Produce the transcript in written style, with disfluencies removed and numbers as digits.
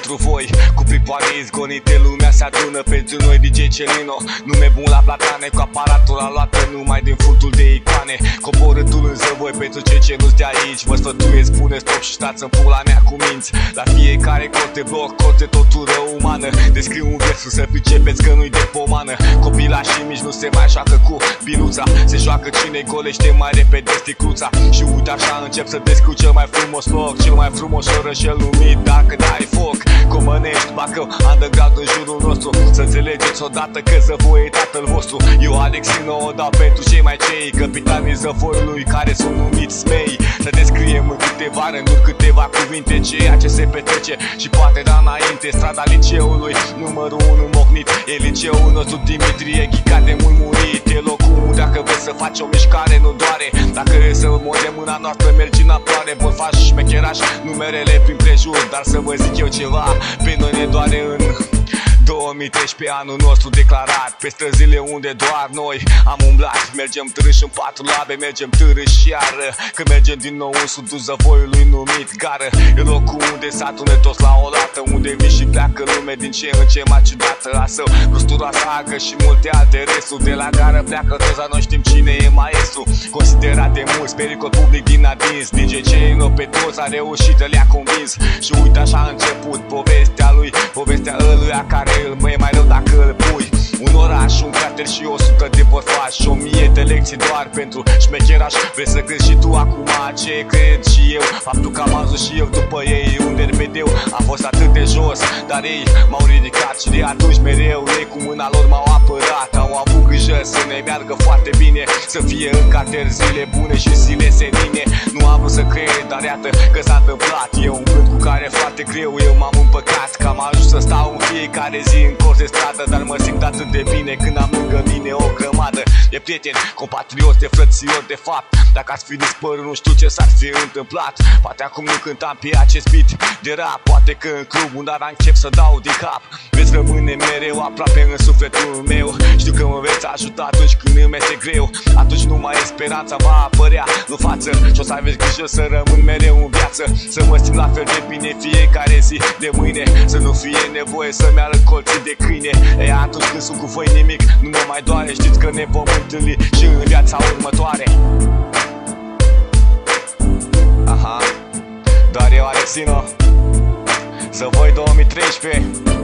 pentru voi. Cu pripoare izgonite lumea se adună pentru noi. DJ Celino, nume bun la platane, cu aparatura luată numai din furtul de icoane. Coborâtul în zăvoi pentru cei ce nu-s de aici. Vă sfătuiesc, puneți stop și stați în pula mea cu minți. La fiecare corte bloc, corte tortură umană. Descriu un versul să pricepeți că nu-i de pomană. Copilașii mici nu se mai joacă cu biluța, se joacă cine golește mai repede sticluța. Și uite așa încep să descriu cel mai frumos loc, cel mai frumos orășel numit Dacă dai foc. Comănești, Bacău, underground în jurul nostru. Să înțelegeți odată că Zăvoi e tatăl vostru. Eu Alexino o dau pentru cei mai cei, capitanii Zăvoiului care sunt numiți mei. Să descriem în câteva rânduri, câteva cuvinte ceea ce se petrece și poate da înainte. Strada liceului, numărul 1 mocnit, e liceul nostru Dimitrie Ghica de mult murit. E locul dacă vrei să faci o mișcare nu doare. Dacă vrei să mori de mâna noastră mergi în aploare. Bun, faci șmecheraș, numerele prin prejur. Dar să vă zic eu ceva, pe noi ne doare în 2013, anul nostru declarat. Pe străzile unde doar noi am umblat. Mergem târâși în patru labe, mergem târâși iar. Când mergem din nou în sudul Zăvoiului numit Gară. E locul unde s-adună toți la o lată, unde vii și pleacă lume din ce în ce mai ciudată. Asă, gusturoasă, agă și multe alte resturi. De la gară pleacă toți, noi știm cine e maestru. Considerat de mulți pericol public din adins. DJ Celino pe toți a reușit, le-a convins. Și uite așa a început povestea lui, povestea ăluia care e mai rău dacă îl pui. Un oraș, un cartel și 100 de bărfași și 1000 de lecții doar pentru șmecheraș. Vrei să crezi și tu acum ce cred și eu? Faptul că am ajuns și eu după ei, unde repedeu a fost atât de jos, dar ei m-au ridicat și de atunci mereu ei cu mâna lor m-au apărat. Au avut grijă să ne meargă foarte bine, să fie în cartel zile bune și zile senine. Nu am vrut să cred, dar iată că s-a întâmplat. E un gând cu care foarte greu eu m-am împăcat, că am ajuns să stau în fiecare zi în colț de stradă. Dar mă simt atât de bine când am lângă mine o grămadă de prieteni, compatrioți, de frățiori de fapt. Dacă ați fi dispărut nu știu ce s-ar fi întâmplat. Poate acum nu cântam pe acest beat de rap, poate că în club un dar încep să dau din cap. Veți rămâne mereu aproape în sufletul meu. Știu că mă veți ajuta atunci când îmi este greu. Atunci numai speranța va apărea în față și o să aveți grijă să rămân mereu în viață. Să mă simt la fel de bine fiecare zi de mâine. Să nu fie nevoie să-mi arăt colții de câine. E atunci când sunt cu voi nimic nu mă mai doare. Știți că ne vom întâlni și în viața următoare. Aha, doar eu Alexino, Zăvoi 2013.